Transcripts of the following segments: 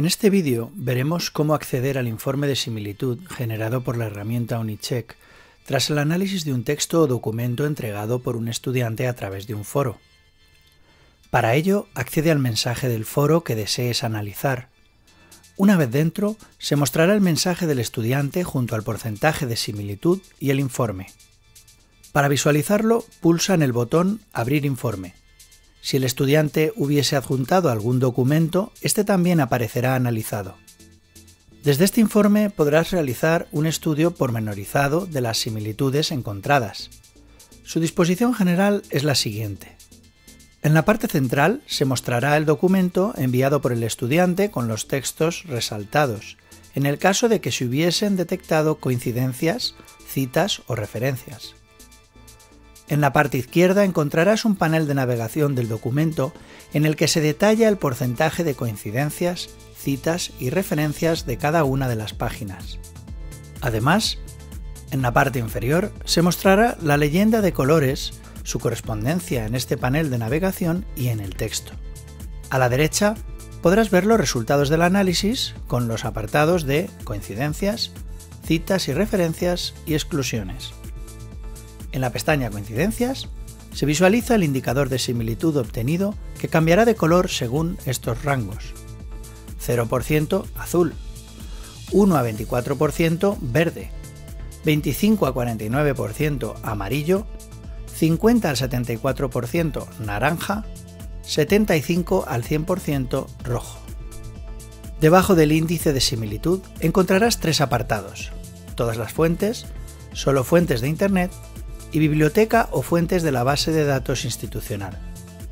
este vídeo veremos cómo acceder al informe de similitud generado por la herramienta Unicheck tras el análisis de un texto o documento entregado por un estudiante a través de un foro. Para ello, accede al mensaje del foro que desees analizar. Una vez dentro, se mostrará el mensaje del estudiante junto al porcentaje de similitud y el informe. Para visualizarlo, pulsa en el botón Abrir informe. Si el estudiante hubiese adjuntado algún documento, este también aparecerá analizado. Desde este informe podrás realizar un estudio pormenorizado de las similitudes encontradas. Su disposición general es la siguiente. En la parte central se mostrará el documento enviado por el estudiante con los textos resaltados, en el caso de que se hubiesen detectado coincidencias, citas o referencias. En la parte izquierda encontrarás un panel de navegación del documento en el que se detalla el porcentaje de coincidencias, citas y referencias de cada una de las páginas. Además, en la parte inferior se mostrará la leyenda de colores, su correspondencia en este panel de navegación y en el texto. A la derecha podrás ver los resultados del análisis con los apartados de coincidencias, citas y referencias y exclusiones. En la pestaña Coincidencias se visualiza el indicador de similitud obtenido que cambiará de color según estos rangos. 0% azul, 1 a 24% verde, 25 a 49% amarillo, 50 al 74% naranja, 75 al 100% rojo. Debajo del índice de similitud encontrarás tres apartados: todas las fuentes, solo fuentes de Internet y biblioteca o fuentes de la base de datos institucional.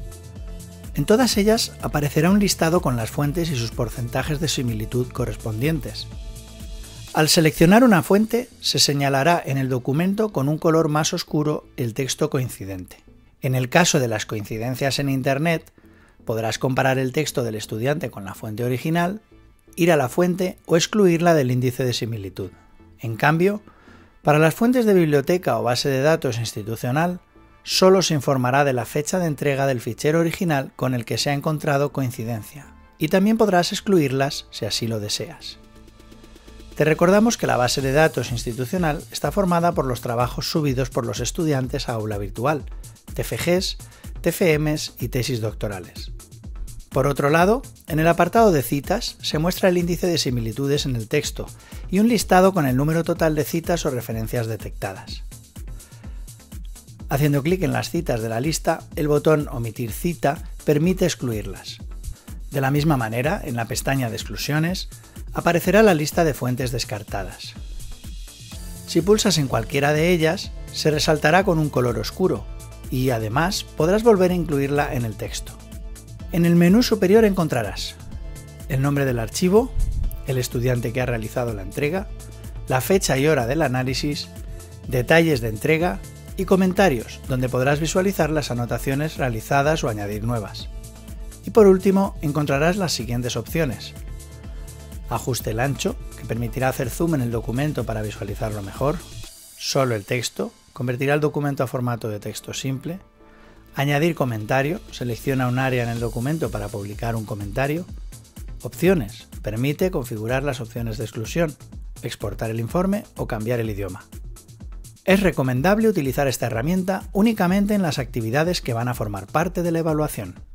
En todas ellas aparecerá un listado con las fuentes y sus porcentajes de similitud correspondientes. Al seleccionar una fuente, se señalará en el documento con un color más oscuro el texto coincidente. En el caso de las coincidencias en Internet, podrás comparar el texto del estudiante con la fuente original, ir a la fuente o excluirla del índice de similitud. En cambio, para las fuentes de biblioteca o base de datos institucional, solo se informará de la fecha de entrega del fichero original con el que se ha encontrado coincidencia, y también podrás excluirlas si así lo deseas. Te recordamos que la base de datos institucional está formada por los trabajos subidos por los estudiantes a aula virtual, TFGs, TFMs y tesis doctorales. Por otro lado, en el apartado de citas se muestra el índice de similitudes en el texto y un listado con el número total de citas o referencias detectadas. Haciendo clic en las citas de la lista, el botón Omitir cita permite excluirlas. De la misma manera, en la pestaña de exclusiones, aparecerá la lista de fuentes descartadas. Si pulsas en cualquiera de ellas, se resaltará con un color oscuro y, además, podrás volver a incluirla en el texto. En el menú superior encontrarás el nombre del archivo, el estudiante que ha realizado la entrega, la fecha y hora del análisis, detalles de entrega y comentarios, donde podrás visualizar las anotaciones realizadas o añadir nuevas. Y por último, encontrarás las siguientes opciones: ajuste el ancho, que permitirá hacer zoom en el documento para visualizarlo mejor; solo el texto, convertirá el documento a formato de texto simple; añadir comentario, selecciona un área en el documento para publicar un comentario; opciones, permite configurar las opciones de exclusión, exportar el informe o cambiar el idioma. Es recomendable utilizar esta herramienta únicamente en las actividades que van a formar parte de la evaluación.